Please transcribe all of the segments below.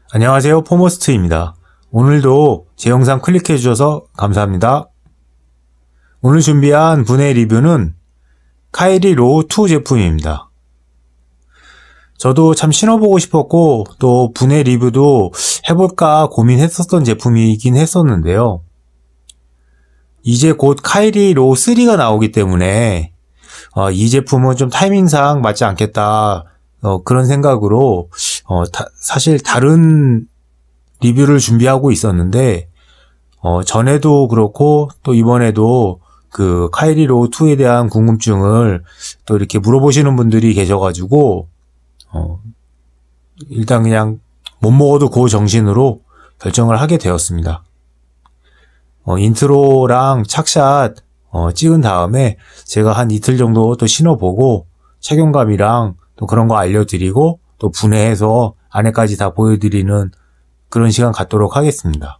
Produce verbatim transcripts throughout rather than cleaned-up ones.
안녕하세요, 포머스트입니다. 오늘도 제 영상 클릭해 주셔서 감사합니다. 오늘 준비한 분해 리뷰는 카이리 로우 투 제품입니다. 저도 참 신어보고 싶었고 또 분해 리뷰도 해볼까 고민했었던 제품이긴 했었는데요. 이제 곧 카이리 로우 쓰리가 나오기 때문에 어, 이 제품은 좀 타이밍상 맞지 않겠다 어, 그런 생각으로 어, 다, 사실 다른 리뷰를 준비하고 있었는데 어, 전에도 그렇고 또 이번에도 그 카이리 로우 투에 대한 궁금증을 또 이렇게 물어보시는 분들이 계셔가지고 어, 일단 그냥 못 먹어도 고 정신으로 결정을 하게 되었습니다. 어, 인트로랑 착샷 어, 찍은 다음에 제가 한 이틀 정도 또 신어보고 착용감이랑 또 그런 거 알려드리고 또 분해해서 안에까지 다 보여드리는 그런 시간 갖도록 하겠습니다.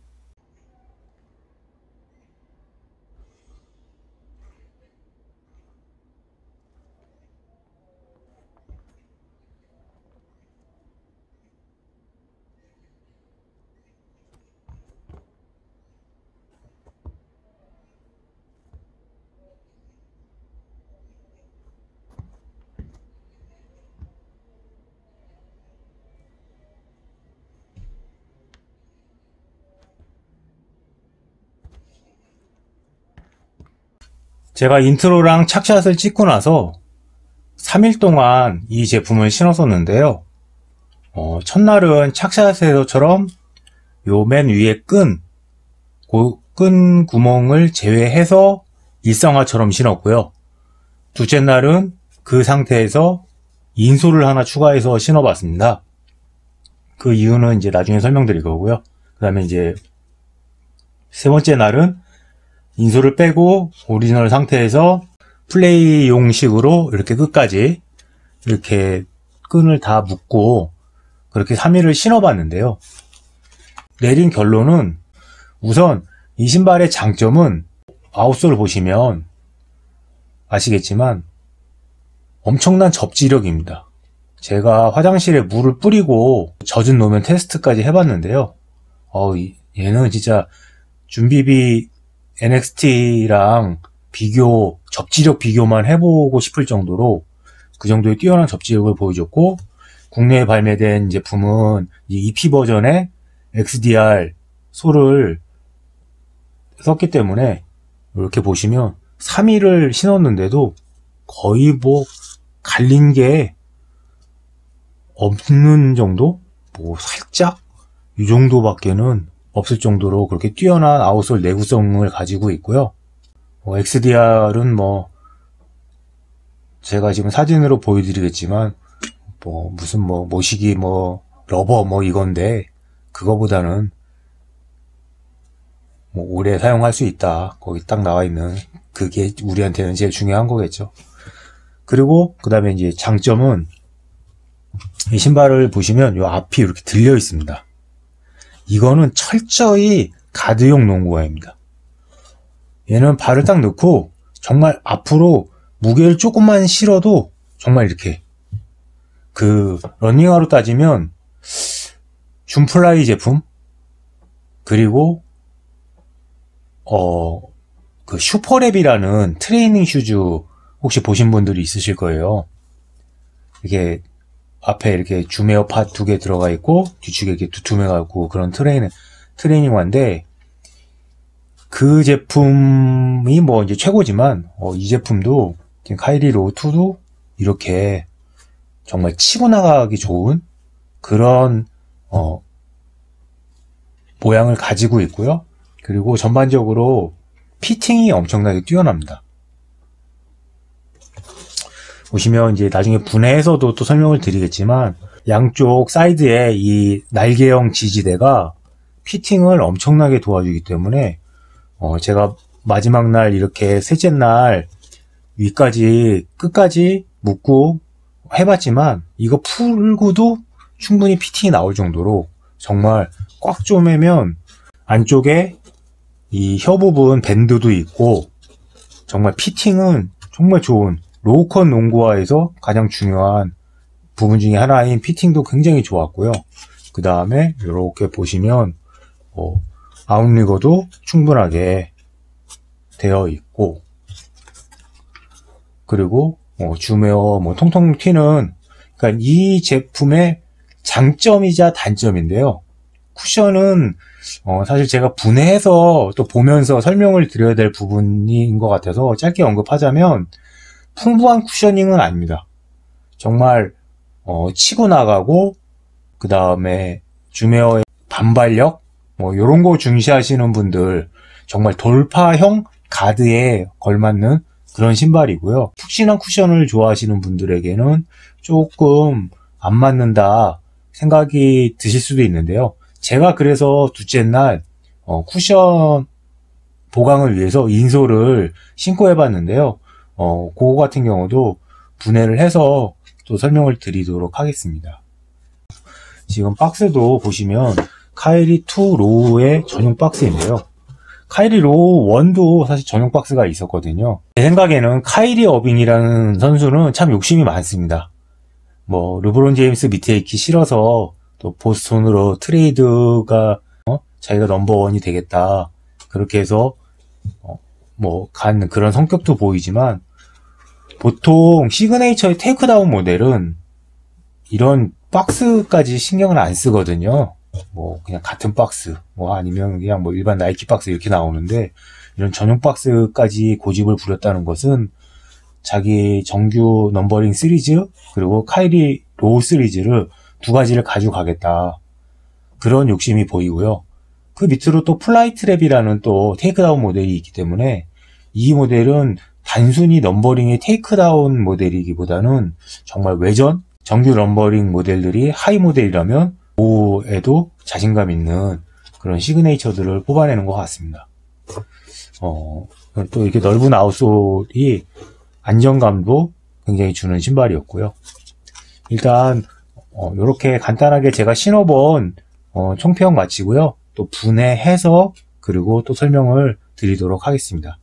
제가 인트로랑 착샷을 찍고 나서 삼 일 동안 이 제품을 신었었는데요. 어, 첫날은 착샷에서처럼 요 맨 위에 끈, 그 끈 구멍을 제외해서 일상화처럼 신었고요. 둘째 날은 그 상태에서 인솔을 하나 추가해서 신어봤습니다. 그 이유는 이제 나중에 설명드릴 거고요. 그 다음에 이제 세 번째 날은 인솔을 빼고 오리지널 상태에서 플레이용식으로 이렇게 끝까지 이렇게 끈을 다 묶고 그렇게 삼 일을 신어봤는데요. 내린 결론은 우선 이 신발의 장점은 아웃솔 보시면 아시겠지만 엄청난 접지력입니다. 제가 화장실에 물을 뿌리고 젖은 노면 테스트까지 해봤는데요. 어, 얘는 진짜 준비비 엔엑스티랑 비교, 접지력 비교만 해보고 싶을 정도로 그 정도의 뛰어난 접지력을 보여줬고, 국내에 발매된 제품은 이피 버전의 엑스디알 솔을 썼기 때문에 이렇게 보시면 삼 일을 신었는데도 거의 뭐 갈린 게 없는 정도? 뭐 살짝? 이 정도밖에는 없을 정도로 그렇게 뛰어난 아웃솔 내구성을 가지고 있고요. 뭐 엑스디알은 뭐 제가 지금 사진으로 보여드리겠지만 뭐 무슨 뭐 모시기 뭐 러버 뭐 이건데 그거보다는 뭐 오래 사용할 수 있다. 거기 딱 나와 있는 그게 우리한테는 제일 중요한 거겠죠. 그리고 그 다음에 이제 장점은 이 신발을 보시면 요 앞이 이렇게 들려 있습니다. 이거는 철저히 가드용 농구화입니다. 얘는 발을 딱 넣고 정말 앞으로 무게를 조금만 실어도 정말 이렇게 그 러닝화로 따지면 줌플라이 제품 그리고 어 그 슈퍼랩이라는 트레이닝 슈즈 혹시 보신 분들이 있으실 거예요. 이게 앞에 이렇게 줌웨어 팟 두 개 들어가 있고 뒤쪽에 이렇게 두툼해가 있고 그런 트레이닝 트레이닝화인데 그 제품이 뭐 이제 최고지만 어, 이 제품도 지금 카이리 로우 투도 이렇게 정말 치고 나가기 좋은 그런 어, 모양을 가지고 있고요. 그리고 전반적으로 피팅이 엄청나게 뛰어납니다. 보시면 이제 나중에 분해해서도 또 설명을 드리겠지만 양쪽 사이드에 이 날개형 지지대가 피팅을 엄청나게 도와주기 때문에 어 제가 마지막 날 이렇게 셋째 날 위까지 끝까지 묶고 해봤지만 이거 풀고도 충분히 피팅이 나올 정도로 정말 꽉 조매면 안쪽에 이 혀 부분 밴드도 있고 정말 피팅은 정말 좋은 로우컷 농구화에서 가장 중요한 부분 중에 하나인 피팅도 굉장히 좋았고요. 그 다음에 이렇게 보시면 어, 아웃리거도 충분하게 되어 있고, 그리고 어, 줌웨어 뭐 통통 튀는, 그러니까 이 제품의 장점이자 단점인데요. 쿠션은 어, 사실 제가 분해해서 또 보면서 설명을 드려야 될 부분인 것 같아서 짧게 언급하자면, 풍부한 쿠셔닝은 아닙니다. 정말 어, 치고 나가고, 그 다음에 줌웨어의 반발력 뭐 요런 거 중시하시는 분들, 정말 돌파형 가드에 걸맞는 그런 신발이고요. 푹신한 쿠션을 좋아하시는 분들에게는 조금 안 맞는다 생각이 드실 수도 있는데요. 제가 그래서 둘째 날 어, 쿠션 보강을 위해서 인솔을 신고 해봤는데요. 어, 그거 같은 경우도 분해를 해서 또 설명을 드리도록 하겠습니다. 지금 박스도 보시면 카이리 투 로우의 전용 박스인데요. 카이리 로우 일도 사실 전용 박스가 있었거든요. 제 생각에는 카이리 어빙이라는 선수는 참 욕심이 많습니다. 뭐 르브론 제임스 밑에 있기 싫어서 또 보스턴으로 트레이드가 어? 자기가 넘버원이 되겠다, 그렇게 해서 어, 뭐 간 그런 성격도 보이지만, 보통 시그네이처의 테이크다운 모델은 이런 박스까지 신경을 안 쓰거든요. 뭐 그냥 같은 박스, 뭐 아니면 그냥 뭐 일반 나이키 박스 이렇게 나오는데, 이런 전용 박스까지 고집을 부렸다는 것은 자기 정규 넘버링 시리즈 그리고 카이리 로우 시리즈를 두 가지를 가져가겠다, 그런 욕심이 보이고요. 그 밑으로 또 플라이 트랩이라는 또 테이크다운 모델이 있기 때문에, 이 모델은 단순히 넘버링의 테이크다운 모델이기보다는 정말 외전 정규 넘버링 모델들이 하이 모델이라면 로우에도 자신감 있는 그런 시그네이처들을 뽑아내는 것 같습니다. 어, 또 이렇게 넓은 아웃솔이 안정감도 굉장히 주는 신발이었고요. 일단 어, 이렇게 간단하게 제가 신어본 어, 총평 마치고요. 또 분해해서 그리고 또 설명을 드리도록 하겠습니다.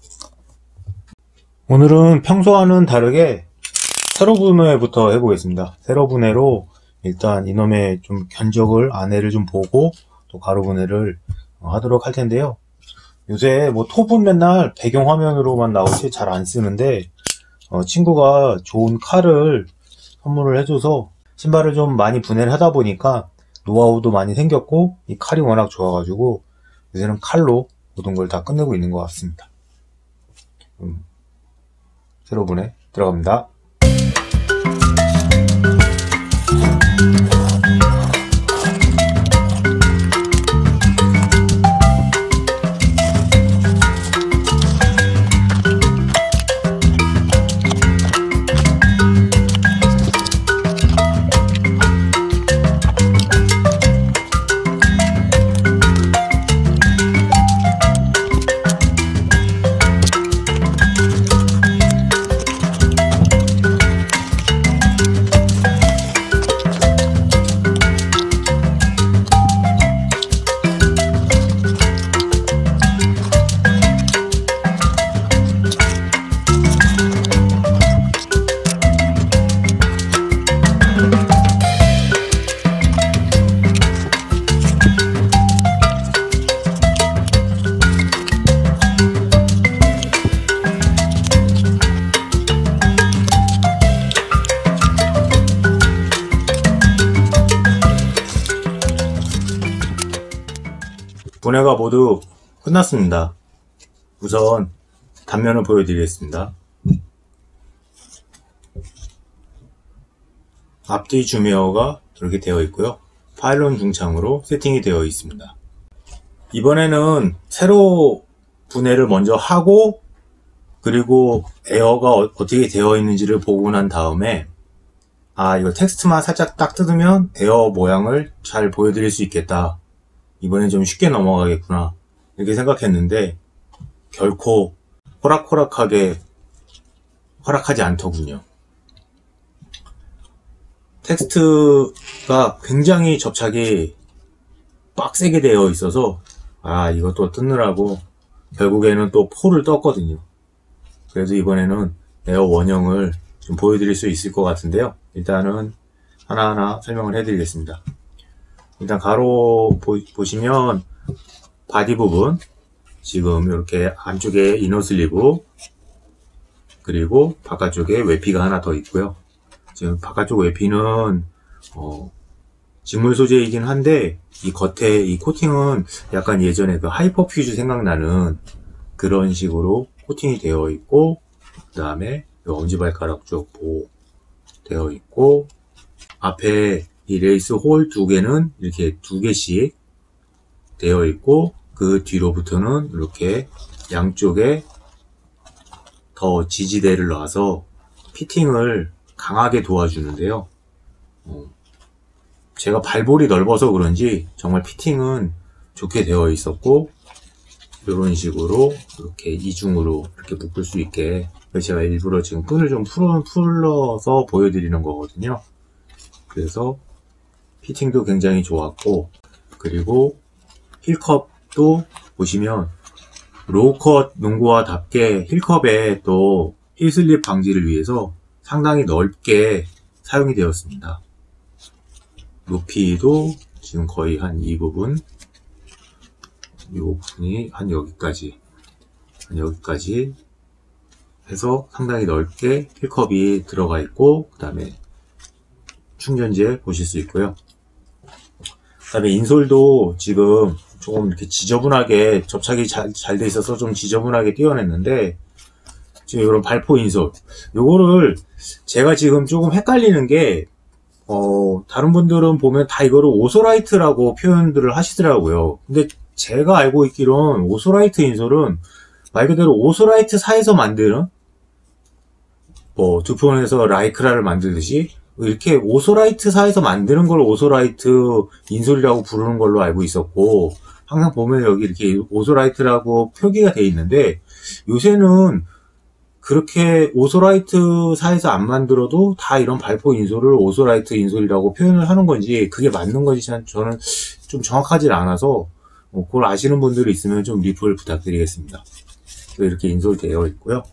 오늘은 평소와는 다르게 세로 분해부터 해보겠습니다. 세로 분해로 일단 이놈의 좀 견적을, 안에를 좀 보고 또 가로 분해를 하도록 할 텐데요. 요새 뭐 톱은 맨날 배경화면으로만 나오지 잘 안 쓰는데, 어, 친구가 좋은 칼을 선물을 해줘서 신발을 좀 많이 분해를 하다 보니까 노하우도 많이 생겼고, 이 칼이 워낙 좋아가지고 요새는 칼로 모든 걸 다 끝내고 있는 것 같습니다. 음, 세로 분해 들어갑니다. 분해가 모두 끝났습니다. 우선 단면을 보여드리겠습니다. 앞뒤 줌웨어가 이렇게 되어 있고요. 파일론 중창으로 세팅이 되어 있습니다. 이번에는 세로 분해를 먼저 하고, 그리고 에어가 어떻게 되어 있는지를 보고 난 다음에, 아, 이거 텍스트만 살짝 딱 뜯으면 에어 모양을 잘 보여드릴 수 있겠다, 이번엔 좀 쉽게 넘어가겠구나, 이렇게 생각했는데 결코 호락호락하게 허락하지 않더군요. 텍스트가 굉장히 접착이 빡세게 되어 있어서, 아, 이것도 뜯느라고 결국에는 또 포를 떴거든요. 그래서 이번에는 에어 원형을 좀 보여드릴 수 있을 것 같은데요. 일단은 하나하나 설명을 해드리겠습니다. 일단 가로 보, 보시면 바디 부분 지금 이렇게 안쪽에 이너 슬리브 그리고 바깥쪽에 외피가 하나 더 있고요. 지금 바깥쪽 외피는 어, 직물 소재이긴 한데 이 겉에 이 코팅은 약간 예전에 그 하이퍼퓨즈 생각나는 그런 식으로 코팅이 되어 있고, 그 다음에 엄지발가락 쪽 보호 되어 있고, 앞에 이 레이스 홀 두 개는 이렇게 두 개씩 되어 있고, 그 뒤로부터는 이렇게 양쪽에 더 지지대를 놔서 피팅을 강하게 도와주는데요. 어, 제가 발볼이 넓어서 그런지 정말 피팅은 좋게 되어 있었고, 이런 식으로 이렇게 이중으로 이렇게 묶을 수 있게 제가 일부러 지금 끈을 좀 풀어, 풀어서 보여드리는 거거든요. 그래서 피팅도 굉장히 좋았고, 그리고 힐컵도 보시면 로우컷 농구화답게 힐컵에 또 힐슬립 방지를 위해서 상당히 넓게 사용이 되었습니다. 높이도 지금 거의 한 이 부분, 이 부분이 한 여기까지, 한 여기까지 해서 상당히 넓게 힐컵이 들어가 있고, 그 다음에 충전재 보실 수 있고요. 그 다음에 인솔도 지금 조금 이렇게 지저분하게 접착이 잘, 잘 돼 있어서 좀 지저분하게 띄어냈는데, 지금 이런 발포 인솔, 요거를 제가 지금 조금 헷갈리는 게, 어, 다른 분들은 보면 다 이거를 오소라이트라고 표현들을 하시더라고요. 근데 제가 알고 있기로는 오소라이트 인솔은 말 그대로 오소라이트사에서 만드는, 뭐, 두폰에서 라이크라를 만들듯이, 이렇게 오소라이트사에서 만드는 걸 오소라이트 인솔이라고 부르는 걸로 알고 있었고, 항상 보면 여기 이렇게 오소라이트라고 표기가 돼 있는데, 요새는 그렇게 오소라이트사에서 안 만들어도 다 이런 발포 인솔을 오소라이트 인솔이라고 표현을 하는 건지, 그게 맞는 건지 저는 좀 정확하지 않아서, 그걸 아시는 분들이 있으면 좀 리플 부탁드리겠습니다. 이렇게 인솔 되어 있고요.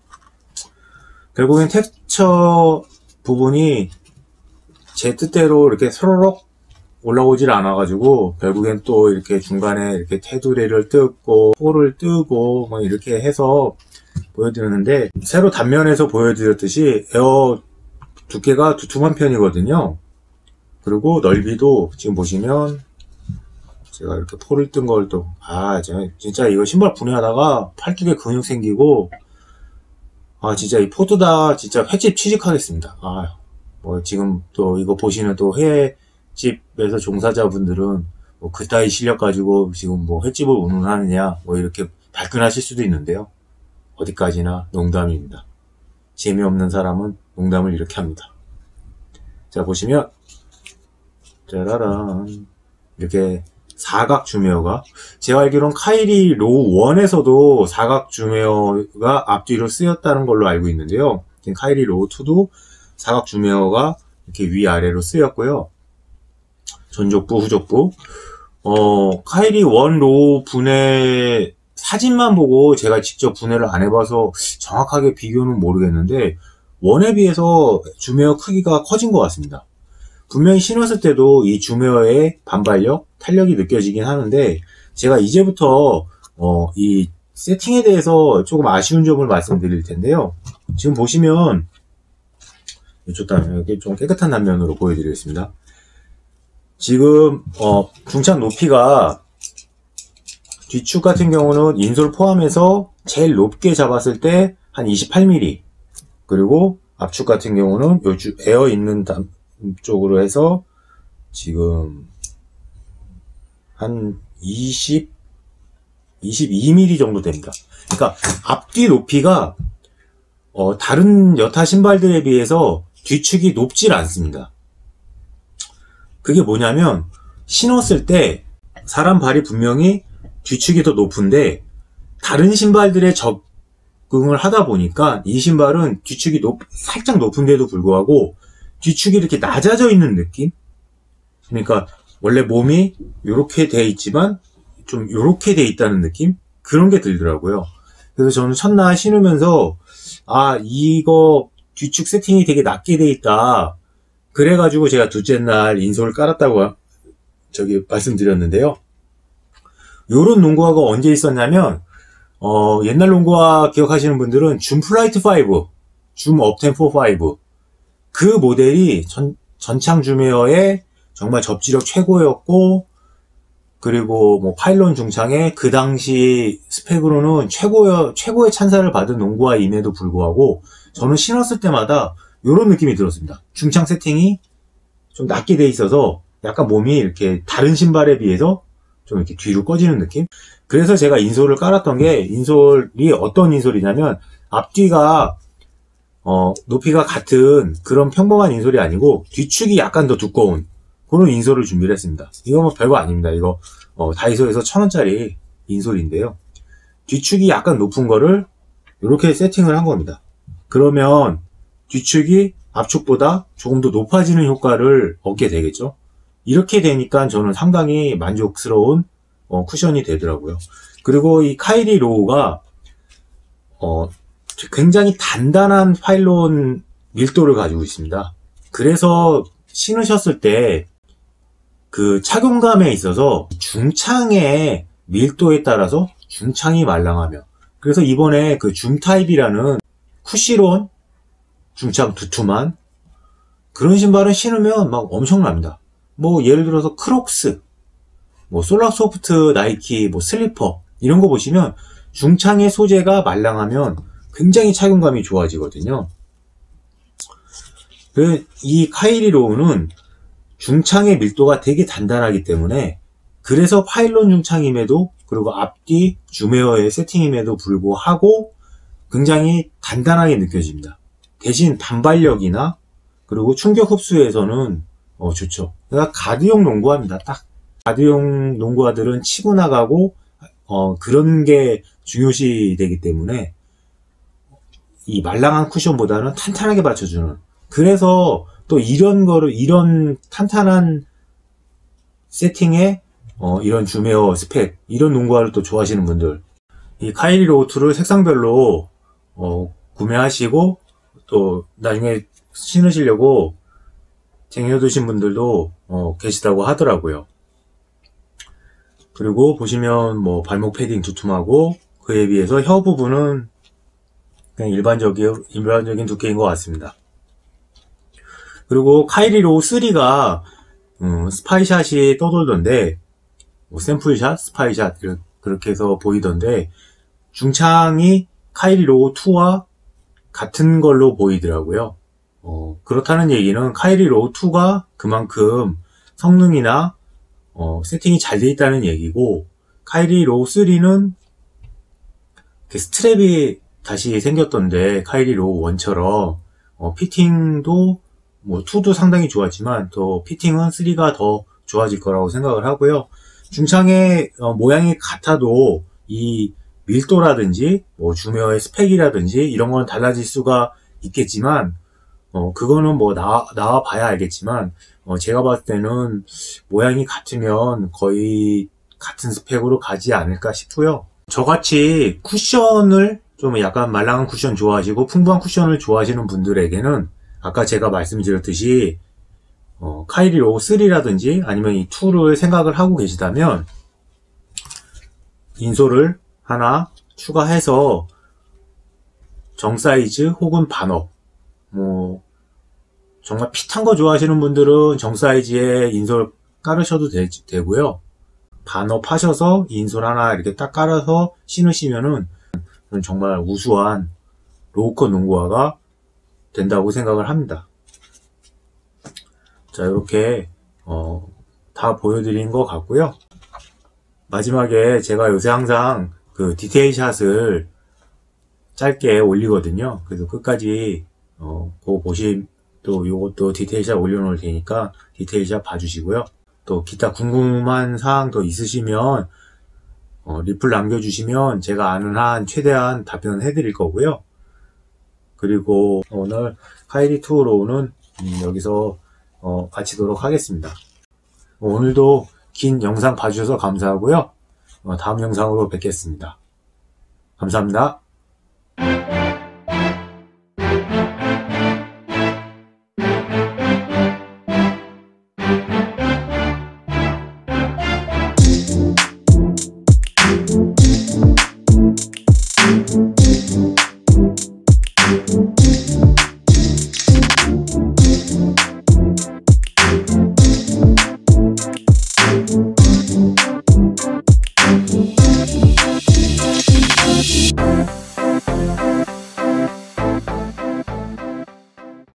결국엔 텍스처 부분이 제 뜻대로 이렇게 서로록 올라오질 않아가지고, 결국엔 또 이렇게 중간에 이렇게 테두리를 뜯고, 폴을 뜨고, 뭐 이렇게 해서 보여드렸는데, 새로 단면에서 보여드렸듯이 에어 두께가 두툼한 편이거든요. 그리고 넓이도 지금 보시면, 제가 이렇게 폴을 뜬 걸 또, 아, 제가 진짜 이거 신발 분해하다가 팔뚝에 근육 생기고, 아, 진짜 이 포드다 진짜 횟집 취직하겠습니다. 아, 뭐 지금 또 이거 보시는 또 횟집에서 종사자분들은 뭐 그따위 실력 가지고 지금 뭐 횟집을 운영하느냐, 뭐 이렇게 발끈하실 수도 있는데요. 어디까지나 농담입니다. 재미없는 사람은 농담을 이렇게 합니다. 자, 보시면, 짜라란. 이렇게 사각 주메어가, 제가 알기로는 카이리 로우 일에서도 사각 주메어가 앞뒤로 쓰였다는 걸로 알고 있는데요. 카이리 로우 이도 사각 주메어가 이렇게 위아래로 쓰였고요. 전족부, 후족부. 어, 카이리 일 로우 분해 사진만 보고 제가 직접 분해를 안 해봐서 정확하게 비교는 모르겠는데, 일에 비해서 주메어 크기가 커진 것 같습니다. 분명히 신었을 때도 이 주메어의 반발력, 탄력이 느껴지긴 하는데, 제가 이제부터 어, 이 세팅에 대해서 조금 아쉬운 점을 말씀드릴 텐데요. 지금 보시면 이쪽 단면, 이렇게 좀 깨끗한 단면으로 보여드리겠습니다. 지금 어, 중창 높이가 뒤축 같은 경우는 인솔 포함해서 제일 높게 잡았을 때 한 이십팔 밀리미터, 그리고 앞축 같은 경우는 요 에어 있는 쪽으로 해서 지금 한 이십, 이십이 밀리미터 정도 됩니다. 그러니까 앞뒤 높이가 어, 다른 여타 신발들에 비해서 뒤축이 높질 않습니다. 그게 뭐냐면, 신었을 때 사람 발이 분명히 뒤축이 더 높은데 다른 신발들에 적응을 하다 보니까 이 신발은 뒤축이 높, 살짝 높은데도 불구하고 뒤축이 이렇게 낮아져 있는 느낌? 그러니까 원래 몸이 이렇게 돼 있지만 좀 이렇게 돼 있다는 느낌? 그런 게 들더라고요. 그래서 저는 첫날 신으면서, 아, 이거 뒤축 세팅이 되게 낮게 돼 있다. 그래가지고 제가 둘째 날 인솔을 깔았다고 저기 말씀드렸는데요. 요런 농구화가 언제 있었냐면 어, 옛날 농구화 기억하시는 분들은 줌 플라이트 오, 줌 업템포 오, 그 모델이 전, 전창 줌웨어의 정말 접지력 최고였고, 그리고 뭐 파일론 중창에 그 당시 스펙으로는 최고의, 최고의 찬사를 받은 농구화임에도 불구하고 저는 신었을 때마다 이런 느낌이 들었습니다. 중창 세팅이 좀 낮게 돼 있어서 약간 몸이 이렇게 다른 신발에 비해서 좀 이렇게 뒤로 꺼지는 느낌? 그래서 제가 인솔을 깔았던 게, 인솔이 어떤 인솔이냐면 앞뒤가 어, 높이가 같은 그런 평범한 인솔이 아니고 뒤축이 약간 더 두꺼운 그런 인솔을 준비를 했습니다. 이거 뭐 별거 아닙니다. 이거 어, 다이소에서 천 원짜리 인솔인데요. 뒤축이 약간 높은 거를 이렇게 세팅을 한 겁니다. 그러면 뒤축이 앞축보다 조금 더 높아지는 효과를 얻게 되겠죠. 이렇게 되니까 저는 상당히 만족스러운 어, 쿠션이 되더라고요. 그리고 이 카이리 로우가 어, 굉장히 단단한 파일론 밀도를 가지고 있습니다. 그래서 신으셨을 때 그 착용감에 있어서 중창의 밀도에 따라서 중창이 말랑하며, 그래서 이번에 그 줌 타입이라는 쿠시론 중창 두툼한 그런 신발을 신으면 막 엄청납니다. 뭐 예를 들어서 크록스, 뭐 솔라소프트, 나이키, 뭐 슬리퍼 이런 거 보시면 중창의 소재가 말랑하면 굉장히 착용감이 좋아지거든요. 이 카이리 로우는 중창의 밀도가 되게 단단하기 때문에, 그래서 파일론 중창임에도, 그리고 앞뒤 줌웨어의 세팅임에도 불구하고 굉장히 단단하게 느껴집니다. 대신 단발력이나 그리고 충격 흡수에서는 어, 좋죠. 그러니까 가드용 농구화입니다. 딱 가드용 농구화들은 치고 나가고 어, 그런 게 중요시 되기 때문에 이 말랑한 쿠션보다는 탄탄하게 받쳐주는, 그래서 또 이런 거를, 이런 탄탄한 세팅에 어, 이런 줌웨어 스펙, 이런 농구화를 또 좋아하시는 분들, 이 카이리 로우 투를 색상별로 어, 구매하시고 또 나중에 신으시려고 쟁여두신 분들도 어, 계시다고 하더라고요. 그리고 보시면 뭐 발목 패딩 두툼하고 그에 비해서 혀 부분은 그냥 일반적인, 일반적인 두께인 것 같습니다. 그리고 카이리 로우 쓰리가 음, 스파이샷이 떠돌던데, 뭐 샘플샷, 스파이샷 그렇게 해서 보이던데, 중창이 카이리 로우 투와 같은 걸로 보이더라고요. 어, 그렇다는 얘기는 카이리 로우 투가 그만큼 성능이나 어, 세팅이 잘 돼 있다는 얘기고, 카이리 로우 쓰리는 스트랩이 다시 생겼던데, 카이리 로우 원처럼 어, 피팅도 뭐 투도 상당히 좋았지만 또 피팅은 쓰리가 더 좋아질 거라고 생각을 하고요. 중창의 어, 모양이 같아도 이 밀도라든지 뭐 줌웨어의 스펙이라든지 이런 건 달라질 수가 있겠지만, 어 그거는 뭐 나와, 나와 봐야 알겠지만, 어 제가 봤을 때는 모양이 같으면 거의 같은 스펙으로 가지 않을까 싶고요. 저같이 쿠션을 좀 약간 말랑한 쿠션 좋아하시고 풍부한 쿠션을 좋아하시는 분들에게는 아까 제가 말씀드렸듯이 어, 카이리 로우 쓰리라든지 아니면 이 투를 생각을 하고 계시다면 인솔을 하나 추가해서 정사이즈 혹은 반업, 뭐 정말 핏한 거 좋아하시는 분들은 정사이즈에 인솔 깔으셔도 되, 되고요. 반업 하셔서 인솔 하나 이렇게 딱 깔아서 신으시면은 정말 우수한 로우컷 농구화가 된다고 생각을 합니다. 자, 이렇게 어, 다 보여드린 것 같고요. 마지막에 제가 요새 항상 그 디테일 샷을 짧게 올리거든요. 그래서 끝까지 어, 그거 보시, 또 요것도 디테일 샷 올려놓을 테니까 디테일 샷 봐주시고요. 또 기타 궁금한 사항 더 있으시면 어, 리플 남겨주시면 제가 아는 한 최대한 답변 해드릴 거고요. 그리고 오늘 카이리 투 로우는 음, 여기서 어, 마치도록 하겠습니다. 오늘도 긴 영상 봐주셔서 감사하고요. 어, 다음 영상으로 뵙겠습니다. 감사합니다.